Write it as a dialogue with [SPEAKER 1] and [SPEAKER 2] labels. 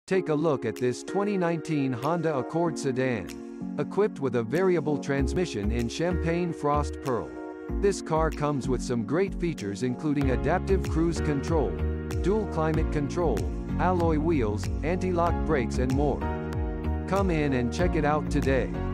[SPEAKER 1] Take a look at this 2019 Honda Accord sedan. Equipped with a variable transmission in Champagne Frost Pearl. This car comes with some great features including adaptive cruise control, dual climate control, alloy wheels, anti-lock brakes and more. Come in and check it out today.